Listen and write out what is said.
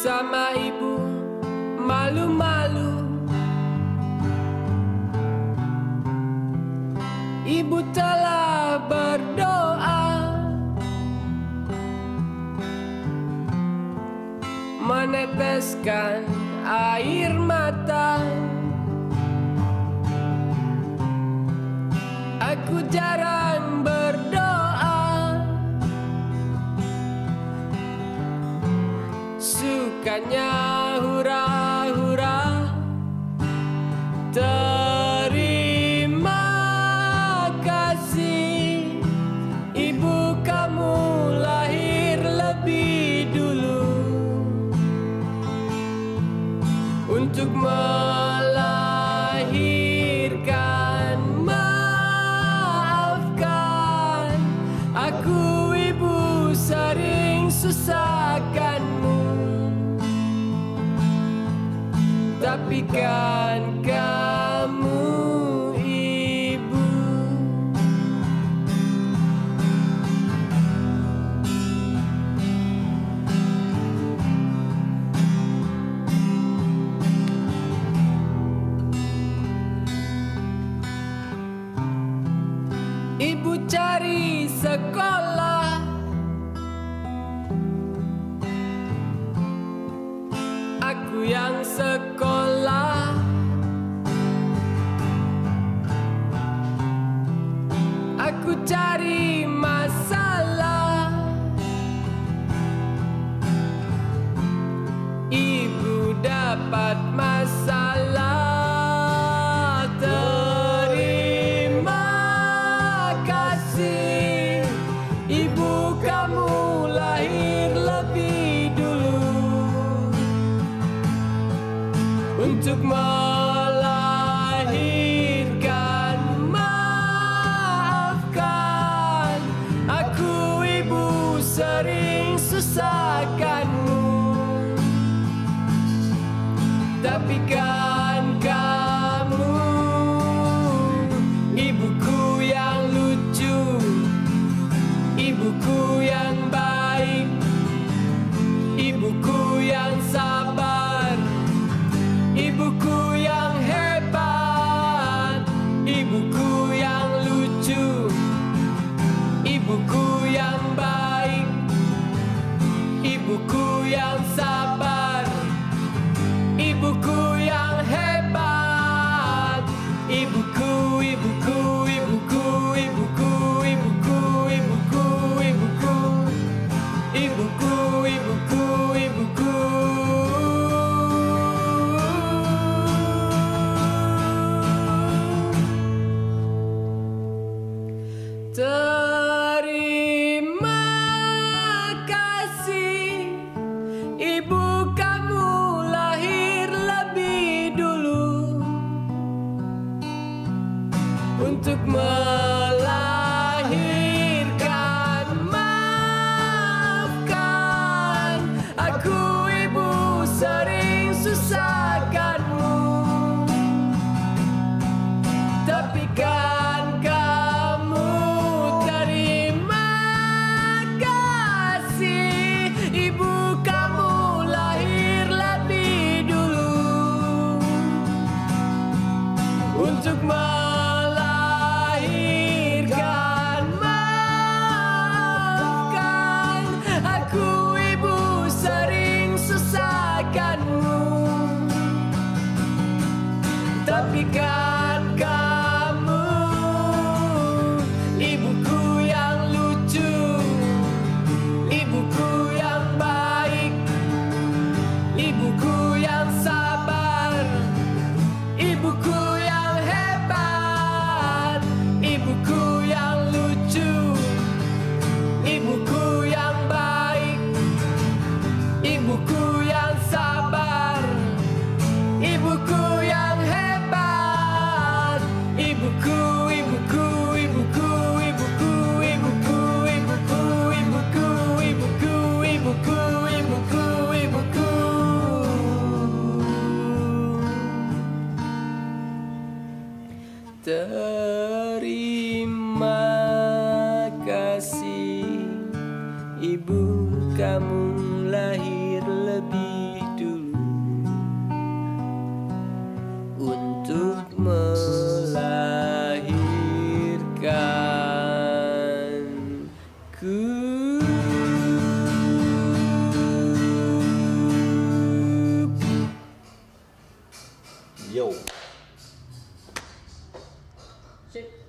sama ibu malu-malu. Ibu telah berdoa meneteskan air mata. Aku jarang berdoa, sukanya hura-hura. Terima kasih, ibu, kamu lahir lebih dulu untuk melahirkan. Maafkan aku, ibu, sering susahkanmu, tapi kan kamu ibu. Ibu cari sekolah, aku yang sekolah. Aku cari masalah, ibu dapat masalah. Terima kasih, ibu, kamu lahir lebih dulu untuk melahirkan. Maafkan aku, ibu, sering susahkanmu, tapi kan kamu ibuku yang lucu, ibuku yang baik, ibuku yang sabar, ibuku yang hebat, ibuku yang lucu, ibuku yang baik, ibuku yang sabar, ibuku yang hebat, ibuku, ibuku, ibuku, ibuku, ibuku, ibuku, ibuku, ibuku, ibuku, ibuku. Terima kasih, ibu, kamu lahir lebih dulu untuk melahirkan. Maafkan aku, ibu, sering susahkanmu, tapi kan kamu. Terima kasih, ibu, kamu lahir lebih dulu untuk melahirkan. Maafkan aku, ibu, sering susahkanmu, tapi kan kamu ibuku yang lucu, ibuku yang baik, ibuku yang sabar, ibuku yang hebat, ibuku yang lucu, ibuku yang baik, ibuku yang sabar, ibuku yang hebat, ibuku, ibuku, ibuku, ibuku, ibuku, ibuku, ibuku, ibuku, ibuku, ibuku, ibuku. Terima kasih, ibu, kamu lahir lebih Yo. Sip.